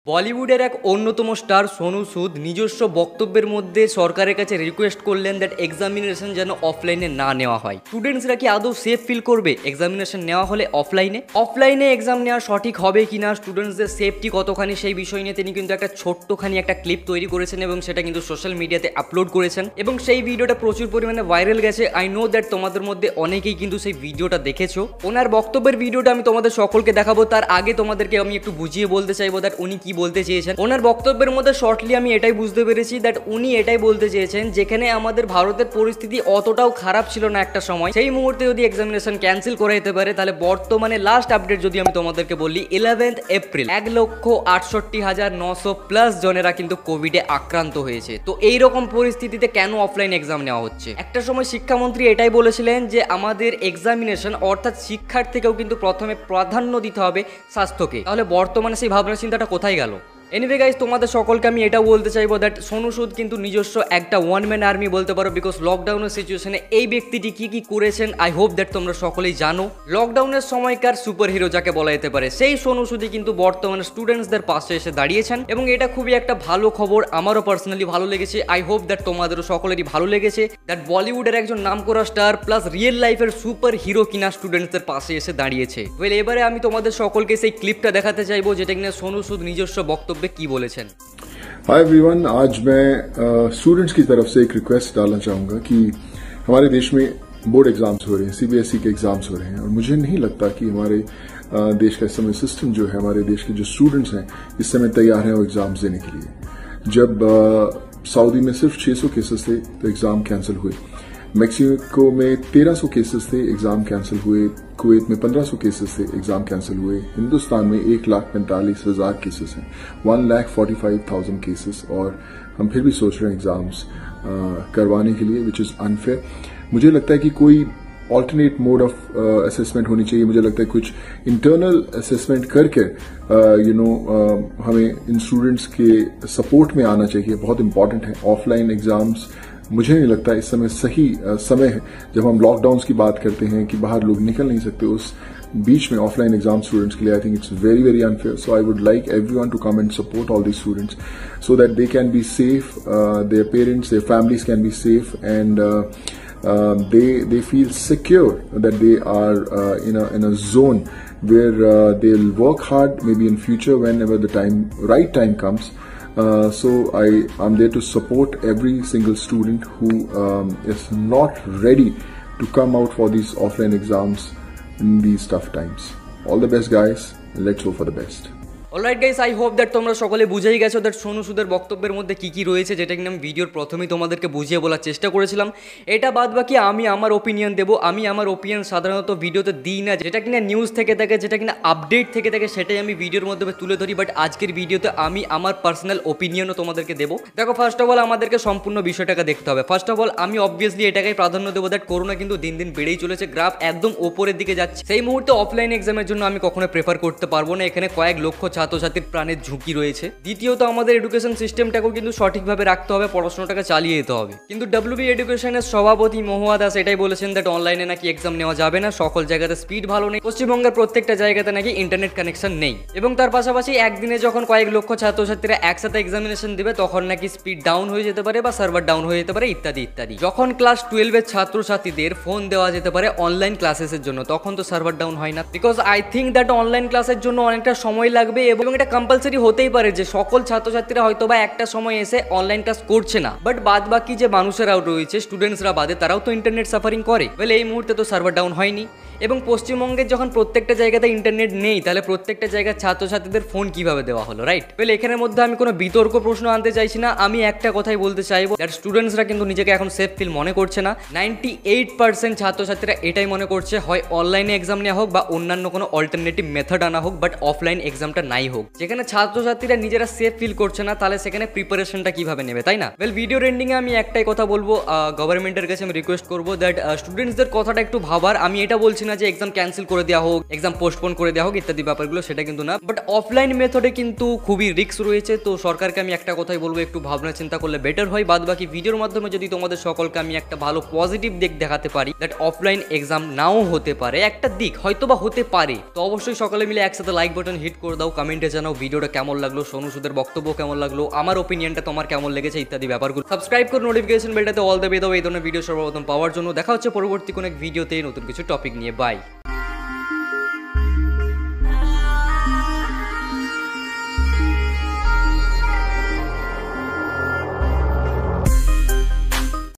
বলিউডের এক অন্যতম স্টার সোনু সুদ নিজস্ব বক্তব্যের মধ্যে সরকারের কাছে রিকোয়েস্ট করলেন দ্যাট এক্সামিনেশন যেন অফলাইনে না নেওয়া হয়। স্টুডেন্টসরা কি আদৌ সেফ ফিল করবে এক্সামিনেশন নেওয়া হলে অফলাইনে এক্সাম নেওয়া সঠিক হবে কিনা, স্টুডেন্টসদের সেফটি কতখানি, সেই বিষয় নিয়ে তিনি কিন্তু একটা ছোট্টখানি একটা ক্লিপ তৈরি করেছেন এবং সেটা কিন্তু সোশ্যাল মিডিয়াতে আপলোড করেছেন এবং সেই ভিডিওটা প্রচুর পরিমাণে ভাইরাল গেছে। আই নো দ্যাট তোমাদের মধ্যে অনেকেই কিন্তু সেই ভিডিওটা দেখেছো। ওনার বক্তব্যের ভিডিওটা আমি তোমাদের সকলকে দেখাবো, তার আগে তোমাদেরকে আমি একটু বুঝিয়ে বলতে চাইবো দ্যাট উনি কি বলতে চেয়েছেন। ওনার বক্তব্যের মধ্যে শর্টলি আমি এটাই বুঝতে পেরেছি দ্যাট উনি এটাই বলতে চেয়েছেন, যেখানে আমাদের ভারতের পরিস্থিতি অতটাও খারাপ ছিল না একটা সময়, সেই মুহূর্তে যদি এক্সামিনেশন ক্যান্সেল করে যেতে পারে, তাহলে বর্তমানে লাস্ট আপডেট যদি আমি তোমাদেরকে বলি 11 এপ্রিল 1,68,900 প্লাস জনেরা কিন্তু কোভিডে আক্রান্ত হয়েছে। তো এইরকম পরিস্থিতিতে কেন অফলাইন এক্সাম নেওয়া হচ্ছে? একটা সময় শিক্ষামন্ত্রী এটাই বলেছিলেন যে আমাদের এক্সামিনেশন অর্থাৎ শিক্ষার থেকেও কিন্তু প্রথমে প্রাধান্য দিতে হবে স্বাস্থ্যকে। তাহলে বর্তমানে সেই ভাবনা চিন্তাটা কোথায় গেল? এনিওয়ে গাইস, তোমাদের সকলকে আমি এটাও বলতে চাইবো দ্যাট সোনু সুদ কিন্তু নিজস্ব একটা ওয়ান ম্যান আর্মি বলতে পারো, বিকজ লকডাউনের সিচুয়েশনে এই ব্যক্তিটি কি করেছেন আই হোপ দ্যাট তোমরা সকলেই জানো। লকডাউনের সময়কার সুপার হিরো যাকে বলা যেতে পারে, সেই সোনু সুদই কিন্তু বর্তমানে স্টুডেন্টসদের পাশে এসে দাঁড়িয়েছেন এবং এটা খুবই একটা ভালো খবর। আমারও পার্সোনালি ভালো লেগেছে, আই হোপ দ্যাট তোমাদেরও সকলেরই ভালো লেগেছে দ্যাট বলিউডের একজন নামকরা স্টার প্লাস রিয়েল লাইফের সুপার হিরো কিনা স্টুডেন্টসদের পাশে এসে দাঁড়িয়েছে। ওয়েল, এবারে আমি তোমাদের সকলকে সেই ক্লিপটা দেখাতে চাইবো যেটা কিনা সোনু সুদ নিজস্ব বক্তব্য की बोलेছেন। हाय एवरीवन, आज मैं स्टूडेंट्स की तरफ से एक रिक्वेस्ट डालना चाहूंगा कि हमारे देश में बोर्ड एग्जाम्स हो रहे हैं, सीबीएसई के एग्जाम्स हो रहे हैं और मुझे नहीं लगता कि हमारे देश का इस समय सिस्टम जो है, हमारे देश के जो स्टूडेंट्स हैं इस समय तैयार हैं वो एग्जाम्स देने के लिए। जब सऊदी में सिर्फ 600 केसेस थे तो एग्जाम कैंसिल हुए, मेक्सिको में 1300 केसेस थे, एग्जाम कैंसिल हुए, कुवैत में 1500 केसेस थे, एग्जाम कैंसिल हुए, हिंदुस्तान में 1,45,000 केसेस हैं, 1,45,000 केसेस, और हम फिर भी सोच रहे हैं एग्जाम्स करवाने के लिए, विच इज अनफेयर। मुझे लगता है कि कोई ऑल्टरनेट मोड ऑफ असेसमेंट होनी चाहिए। मुझे लगता है कुछ इंटरनल असेसमेंट करके हमें इन स्टूडेंट्स के सपोर्ट में आना चाहिए, बहुत इंपॉर्टेंट है। ऑफलाइन एग्जाम्स मुझे नहीं लगता इस समय सही समय है। जब हम लॉकडाउन की बात करते हैं कि बाहर लोग निकल नहीं सकते, उस बीच में ऑफलाइन एग्जाम स्टूडेंट्स के लिए I think it's very very unfair. So I would like everyone to come and support all these students so that they can be safe, their parents, their families can be safe, and they feel secure that they are in a zone where they'll work hard maybe in future whenever the right time comes. So I'm there to support every single student who is not ready to come out for these offline exams in these tough times. All the best guys, let's hope for the best. Alright guys, I hope that তোমরা সকলে বুঝেই গেছো that Sonu সুদের বক্তব্যের মধ্যে কি রয়েছে, যেটা কিনা আমি ভিডিওর প্রথমেই তোমাদেরকে বুঝিয়ে বলার চেষ্টা করেছিলাম। এটা বাদ বাকি আমি আমার ওপিনিয়ন দেবো। আমি আমার ওপিনিয়ন সাধারণত ভিডিওতে দিই না, যেটা কিনা নিউজ থেকে থাকে, যেটা কিনা আপডেট থেকে থাকে, সেটাই আমি ভিডিওর মাধ্যমে তুলে ধরি। বাট আজকের ভিডিওতে আমি আমার পার্সোনাল ওপিনিয়নও তোমাদেরকে দেবো। দেখো, ফার্স্ট অফ অল আমাদেরকে সম্পূর্ণ বিষয়টাকে দেখতে হবে। ফার্স্ট অফ অল আমি অবভিয়াসলি এটাকেই প্রাধান্য দেবো দ্যাট করোনা কিন্তু দিন দিন বেড়েই চলেছে, গ্রাফ একদম ওপরের দিকে যাচ্ছে। সেই মুহূর্তে অফলাইন এক্সামের জন্য আমি কখনো প্রেফার করতে পারবো না। এখানে কয়েক লক্ষ ছাত্রছাত্রীর প্রাণের ঝুঁকি রয়েছে। দ্বিতীয়ত আমাদের এডুকেশন সিস্টেমটাকেও কিন্তু সঠিকভাবে রাখতে হবে, পড়াশোনাটাকে চালিয়ে যেতে হবে। কিন্তু ডব্লিউবি এডুকেশনের সভাপতি মহুয়া দাস এটাই বলেছেন দ্যাট অনলাইনে নাকি এক্সাম নেওয়া যাবে না, সকল জায়গাতে স্পিড ভালো নেই, পশ্চিমবঙ্গের প্রত্যেকটা জায়গাতে নাকি ইন্টারনেট কানেকশন নেই, এবং তার পাশাপাশি একদিনে যখন কয়েক লক্ষ ছাত্রছাত্রীরা একসাথে এক্সামিনেশন দিবে তখন নাকি স্পিড ডাউন হয়ে যেতে পারে বা সার্ভার ডাউন হয়ে যেতে পারে ইত্যাদি ইত্যাদি। যখন ক্লাস 12-এর ছাত্রছাত্রীদের ফোন দেওয়া যেতে পারে অনলাইন ক্লাসেসের জন্য, তখন তো সার্ভার ডাউন হয় না, because I think that online ক্লাসের জন্য অনেকটা সময় লাগবে এবং এটা কম্পালসারি হতেই পারে যে সকল ছাত্রছাত্রীরা হয়তো বা একটা সময় এসে অনলাইন ক্লাস করছে না, বাট বাদ বাকি যে মানুষেরাও রয়েছে স্টুডেন্টসরা বাদে তারাও তো ইন্টারনেট সাফারিং করে। বলে এই মুহূর্তে তো সার্ভার ডাউন হয়নি, এবং পশ্চিমবঙ্গের যখন প্রত্যেকটা জায়গাতে ইন্টারনেট নেই তাহলে প্রত্যেকটা জায়গার ছাত্রছাত্রীদের ফোন কিভাবে দেওয়া হলো, রাইট? বলে এখানের মধ্যে আমি কোনো বিতর্ক প্রশ্ন আনতে চাইছি না, আমি একটা কথাই বলতে চাইবো দ্যাট স্টুডেন্টসরা কিন্তু নিজেকে এখন সেফ ফিল মনে করছে না। 98% ছাত্রছাত্রীরা এটাই মনে করছে হয় অনলাইনে এক্সাম নেওয়া হোক বা অন্যান্য কোনো অল্টারনেটিভ মেথড আনা হোক, বাট অফলাইন এক্সামটা নাই হোক। যেখানে ছাত্রছাত্রীরা নিজেরা সেফ ফিল করছে না তাহলে সেখানে প্রিপারেশনটা কিভাবে নেবে, তাই না? ওয়েল, ভিডিওর এন্ডিংয়ে আমি একটাই কথা বলবো, গভর্নমেন্টের কাছে আমি রিকোয়েস্ট করবো দ্যাট স্টুডেন্টসদের কথাটা একটু ভাবার। আমি এটা বলছি না যে এক্সাম ক্যান্সেল করে দেওয়া হোক, এক্সাম পোস্টপোন করে দেওয়া হোক ইত্যাদি ব্যাপারগুলো, সেটা কিন্তু না, বাট অফলাইন মেথডে কিন্তু খুবই রিস্ক রয়েছে। তো সরকারকে আমি একটা কথাই বলবো, একটু ভাবনা চিন্তা করলে বেটার হয়। বাদ বাকি ভিডিওর মাধ্যমে যদি তোমাদের সকলকে আমি একটা ভালো পজিটিভ দিক দেখাতে পারি দ্যাট অফলাইন এক্সাম নাও হতে পারে, একটা দিক হয়তো বা হতে পারে, তো অবশ্যই সকলে মিলে একসাথে লাইক বাটন হিট করে দাও, কমেন্ট কমেন্টে জানাও ভিডিওটা কেমন লাগলো, সোনু সুদের বক্তব্য কেমন লাগলো, আমার ওপিনিয়নটা তোমার কেমন লেগেছে ইত্যাদি ব্যাপারগুলো। সাবস্ক্রাইব করে নোটিফিকেশন বেলটাতে অল দেবে দাও এই ধরনের ভিডিও সর্বপ্রথম পাওয়ার জন্য। দেখা হচ্ছে পরবর্তী কোনো এক ভিডিওতে নতুন কিছু টপিক নিয়ে। বাই।